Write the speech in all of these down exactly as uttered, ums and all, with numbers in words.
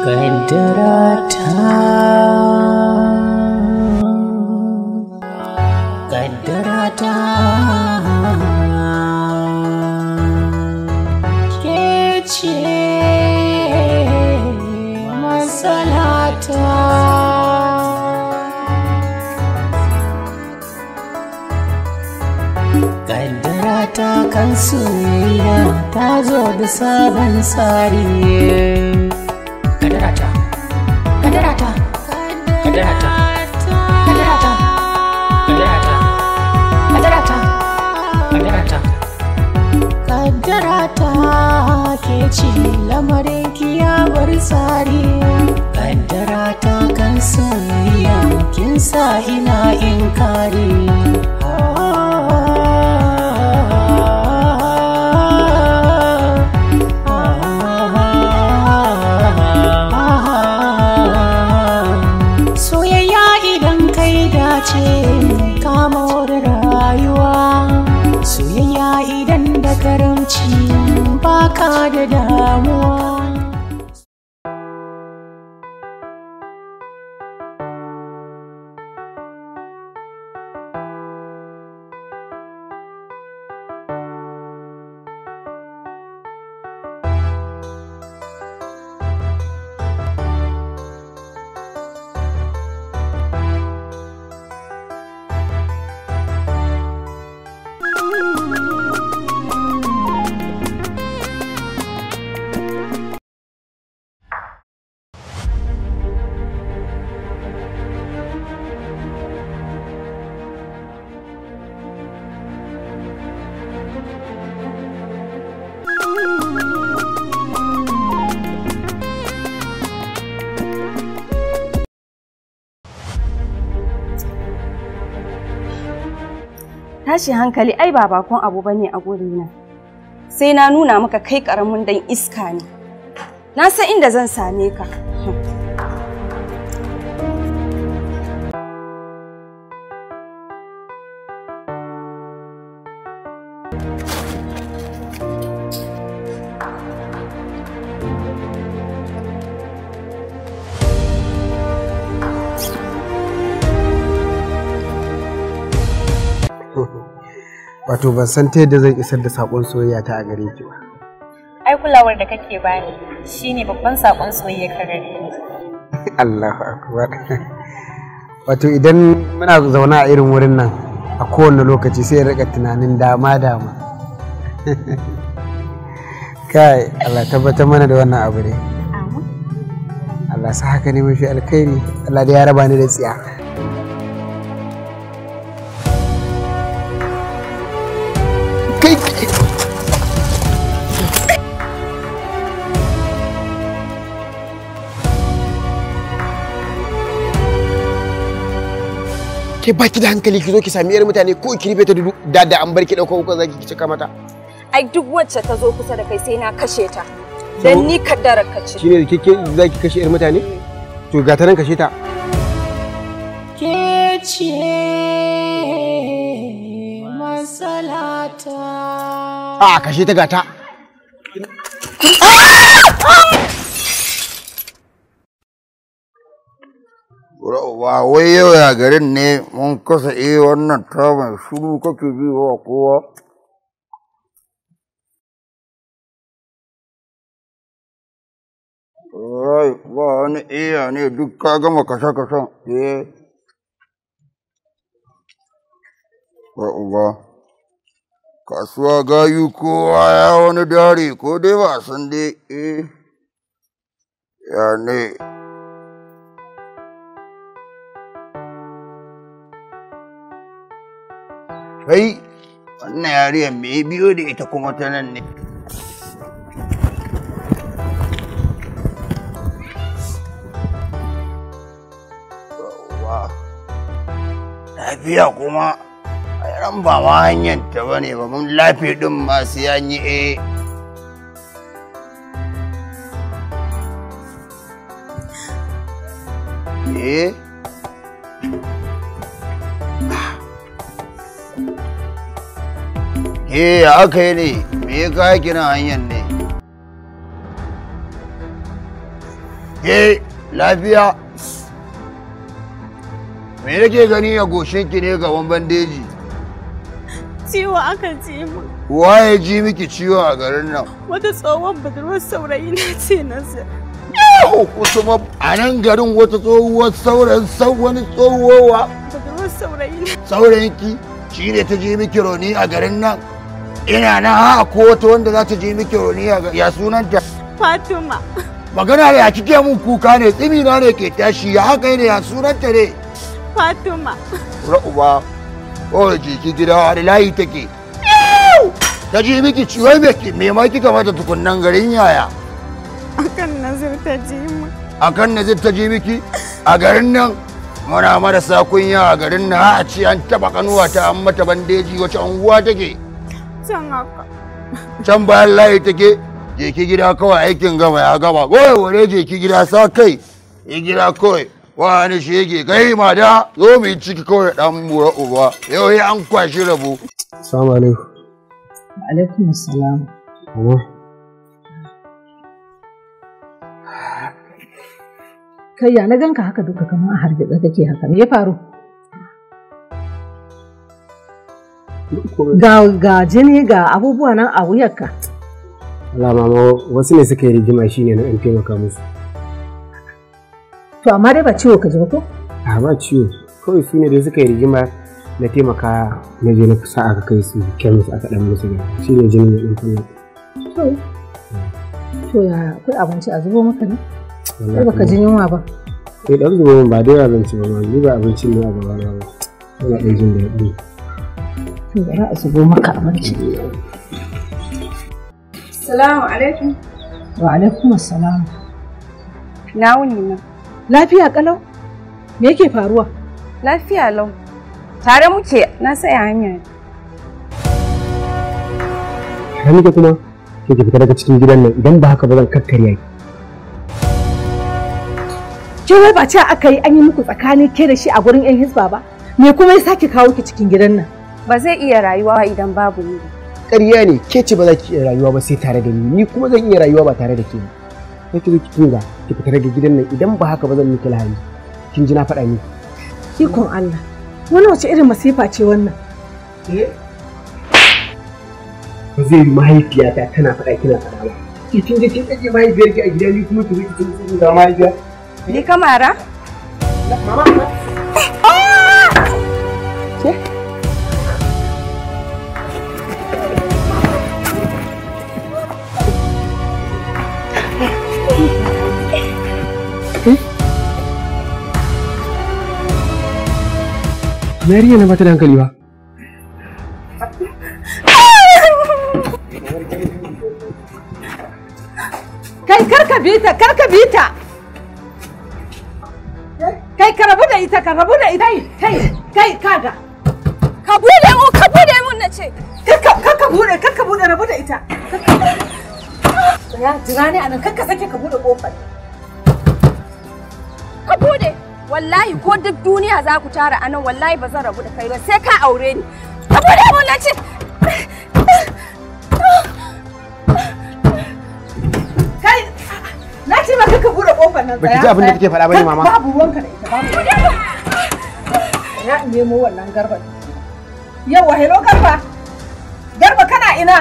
Kaddara ta, kaddara ta, ke ce matsalata. Kaddara ta kan soyayya ta zo da sabon tsari. Kaddarata, kaddarata, kaddarata, kaddarata, kaddarata, kaddarata, kaddarata, kaddarata ke ce lamarin kiyawar tsari. Kaddarata kan soyayya kin sa ina inkari. Kamo da rayuwa soyayya idan da karamci baka da damuwa. Tashi hankali ai ba bakon abu bane a gurina. Sai na nuna maka kai karamin dan iska ne. Na san inda zan same ka. Wato ban san ta yadda zan isar da sakon soyayya ta a gare ki ba. Ai kulawar da kake bani shine babban sakon soyayya ka gare ni. Allahu akbar. Wato idan muna zauna a irin wurin nan a kowane lokaci sai rika tunanin dama dama. Kai Allah tabbatar mana da wannan abu ne. Amin. Allah sa haka ne mafi alkhairi. Allah da ya raba ni da tsiya. Ke baki da hankali ki zo ki sami yar mutane ko ki rufe ta da da an bar ki dauko ko zaki ki cika mata. Ai duk wacce ta zo kusa da kai sai na kashe ta. Dan ni kaddarar ka ce. Shine kike zaki kashe yar mutane? To ga ta nan kashe ta. Ke ce matsalata. A kashe ta gata. Wa wai yau ya garin ne mun kasa iya wannan taban shuru kake bi wa kowa. Ai, ba wani iya ne duk ka gama kashe-kashen. Eh. Ba uba. Kasuwa gayu kowa ya wani dare ko dai ba san dai eh. Ya ne. Kai, wannan yariyar me biyo da ita kuma ta nan ne. Lafiya kuma, a yaran ba ma hanyar ta ba ne ba, mun lafiya ɗin masu yanyi eh. Eh? Eh, aka yi ne, me ya kawo kina hanyar ne? Ke lafiya? Me nake gani a goshinki ne gaban bandeji? Ciwo aka ji mu. Waye ji miki ciwo a garin nan? Wata tsohon budurwar saurayi na ce nasa. Kuma a nan garin wata tsohuwar sauran wani tsohuwa. Budurwar saurayi na. Saurayinki shi ne ta ji miki rauni a garin nan? Ina na ha ko wata wanda za ta ji miki rauni a ya sunanta? Fatima. Magana da ya kike mun kuka ne tsimina ne ke tashi ya haka ne ya sunanta ne? Fatima. Ra'uba. Oh, jiki gida wani layi take. Ta ji miki ciwon me me ma kika mata tukunnan garin yaya? Akan Nazir ta ji mu. Akan Nazir ta ji miki? A garin nan muna marasa kunya a garin nan a ce an taba kanuwa ta an mata bandeji wace unguwa take? Can haka. Can bayan layi take? Je ki gida kawai aikin gama ya gama. Goye ware je ki gida sa kai. Yi gida kawai. Wani shege kai ma da zo mu yi ciki kawai dan mura uba. Yau ya an kwashi rabo. Assalamu alaikum. Alaikum assalam. Kai ya na ganka haka duka kamar a hargitsa kake haka me ya faru? Ga ga jini ga abubuwa nan a wuyarka. Allah mama wasu ne suka yi rigima shine na in taimaka musu. To amma dai ba ciwo ka ji ba ko? A ba ciwo. Kawai su ne dai suka yi rigima na taimaka na je na kusa aka kai su kemis aka dan musu ne. Shi ne jinin ya ɗin To. To ya akwai abinci a zubo maka ne? Sai baka ji yunwa ba. Eh dan zubo min ba dai abinci ba ma ni ba abincin ne a gaba na ba. Ina ɗan jin daɗi. To bari a zubo maka abinci. Assalamu alaikum. Wa alaikum assalam. Na wuni na. Lafiya kalau? Me yake faruwa? Lafiya lau. Tare muke na saya hanya. Hamida kuma ke ki fita daga cikin gidan nan idan ba haka ba zan kakkarya ki. Ke wai ba ce aka yi an yi muku tsakani ke da shi a gurin yan hisba ba? Me kuma ya sake kawo ki cikin gidan nan? Ba zai iya rayuwa idan babu ni ba. Ƙarya ne ke ce ba za ki iya rayuwa ba sai tare da ni ni kuma zan iya rayuwa ba tare da ke ba. Sai ki zo ki tunga ki fita daga gidan nan idan ba haka ba zan miki lahani. Kin ji na faɗa miki. Ikon Allah. Wannan wace irin masifa ce wannan? Eh? Ba zai yi mahaifiyata tana faɗa kina faɗa ba. Ki kin je kin ɗage mahaifiyarki a gida ni kuma ki zo ki tunga da mahaifiya. Ni kamara? Mama. Ke? Mariya na bata da hankali ba. Kai karka bita, karka bita. Kai ka rabu da ita, ka rabu da ita. Kai, kai kaga. Ka bude mu, ka bude mu nace. Karka karka bude, karka bude rabu da ita. Ya jira ne anan karka sake ka bude kofar. Ka bude. Wallahi ko duk duniya za ku tara anan wallahi ba zan rabu da kai ba sai ka aure ni. Ka bude mu nace. Kai na ce maka ka bude kofar nan tsaya. Baki ji abin da kike faɗa bane mama. Babu ruwanka da ita babu. Ya nemo wannan garba. Yawa hello garba. Garba kana ina?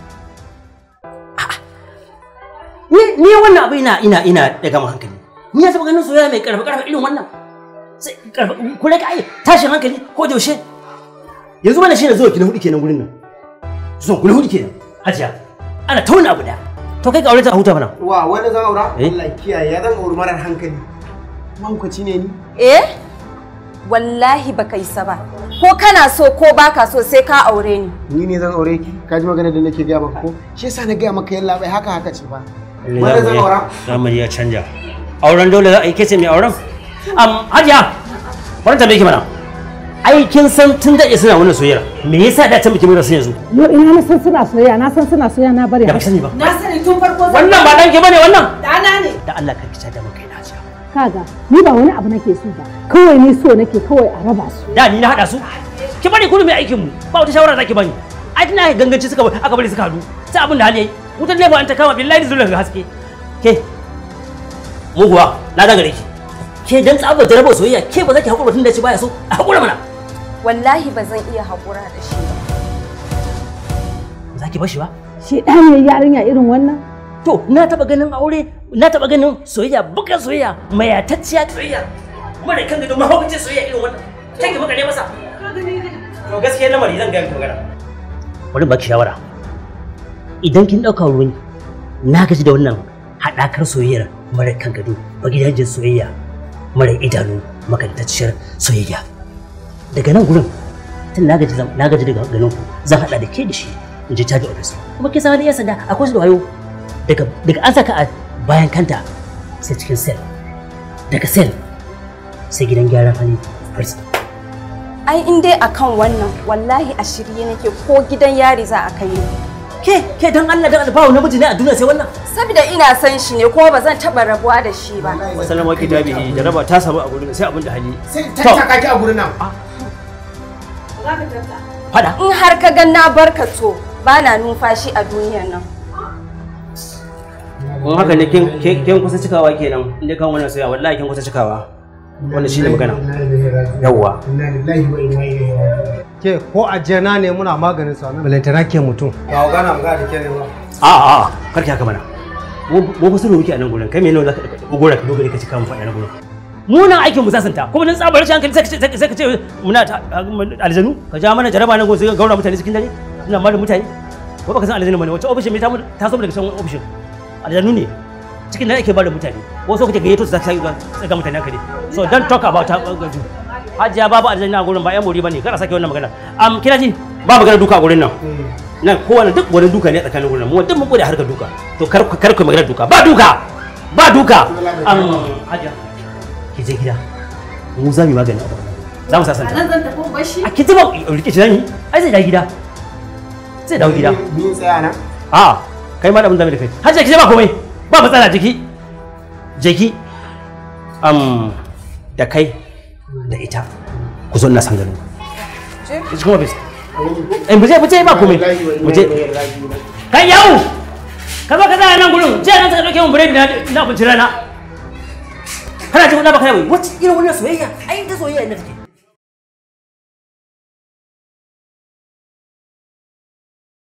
Ni ni wannan abu ina ina ina daga mu hankali. Ni ya saba ganin soyayya mai karfi karfi irin wannan. Sai karfi ku rage ai tashin hankali ko da yaushe. Yanzu mana shine zuwa ki na hudu kenan gurin nan. Zuwa ku na hudu kenan. Hajiya. Ana tauna abu da. To kai ka aure ta huta mana. Wa wani zan aura? Eh? Allah kiyaye ya zan auri marar hankali. Mahaukaci ne ni. Eh? Wallahi baka isa ba. Ko kana so ko baka so sai ka aure ni. Ni ne zan aure ki. Ka ji magana da nake gaya maka ko? Shi yasa na gaya maka yalla bai haka haka ce ba. Wanda zan aura? Zamani ya canja. Auren dole za a yi kece mai auren? Am Hajiya. Wannan tambaye ki mana. Ai kin san tun da suna wannan soyayya. Me yasa da ta miki mura sun yanzu? Yo ina na san suna soyayya, na san suna soyayya na bari. Da ba sani ba. Na sani tun farko. Wannan ba danki bane wannan? Dana ne. Da Allah ka kica da maka ina Hajiya. Kaga ni ba wani abu nake so ba. Kawai ni so nake kawai a raba su. Da ni na hada su. Ki bari ku mai aikin mu. Ba wata shawara zaki bani. Ai tana ganganci suka aka bari suka hadu. Sai abin da hali yayi. Wutar ne ba an ta kama billahi zulun ga haske. Ke muguwa na da gare ki ke dan tsabar jarabar soyayya ke ba za ki hakura tun da ci baya so a hakura mana wallahi ba zan iya hakura da shi ba za ki bar shi ba shi ɗan yarinya irin wannan to na taba ganin aure na taba ganin soyayya bukan soyayya mayatacciya soyayya kuma da kan gado mahaukacin soyayya irin wannan kai ki baka ne masa to gaskiya lamari zan ga miki magana bari baki shawara idan kin dauka ruwan na gaji da wannan hadakar soyayyar mara kan gado ba gidajen soyayya mara idanu makantacciyar soyayya daga nan gurin tun na gaji na gaji daga ganin ku zan hada da ke da shi in je caji office kuma ke sama da yan sanda akwai su da wayo daga daga an saka a bayan kanta sai cikin sel daga sel sai gidan gyaran hali prison ai in dai akan wannan wallahi a shirye nake ko gidan yari za a kai ni ke ke dan Allah dan albawo namiji ne a duniya sai wannan saboda ina san shi ne kuma ba zan taba rabuwa da shi ba wasallam wake tabihi jaraba ta samu a gurin sai abin da hali sai tattaka ki a gurin nan fada in har ka ga na barka to bana numfashi a duniyar nan kun haka ne kin kin kusa cikawa kenan inda kan wannan soyayya wallahi kin kusa cikawa wannan shine magana yawwa inna lillahi wa inna ilaihi raji'un ke ko a jana ne muna maganin sa nan balantana ke mutum ba gana magana da ke ne ba a a karki haka mana mu ba su muke a nan gurin kai me ne zaka gora ka dogare ka cika mu faɗa nan gurin mu nan aikin mu sasanta kuma dan tsabar rashin hankali sai ka ce muna aljanu ka ja mana jaraba nan gurin sai ka gaura mutane cikin dare ina ma da mutane ko baka san aljanu bane wace ofishin me ta ta so daga san ofishin aljanu ne cikin dare ake ba da mutane wasu kake gayyato su zaka ga mutane haka ne so don't talk about gaju hajiya babu aljanna a gurin ba yan mori bane kada sake wannan magana am kina ji ba magana duka a gurin nan nan kowanne duk wani duka ne tsakanin gurin mu duk mun gode harkar duka to kar kar ku magana duka ba duka ba duka am hajiya ki je gida mu za mu magana a za mu sasanta nan zan tafi bashi a ki ji ba rike shi zani ai zai dawo gida zai dawo gida ni tsaya na a kai ma da mun zame da kai hajiya ki je ba komai ba matsala jiki jiki am da kai da ita ku zo ina san ganin je kuma bis eh mu je mu je ba komai mu je kai yawo ka zo ka tsaya nan gurin je nan ka dauke mun biredi na abinci rana kana ji wannan ba kai wai wace irin wannan soyayya ai ta soyayya ne take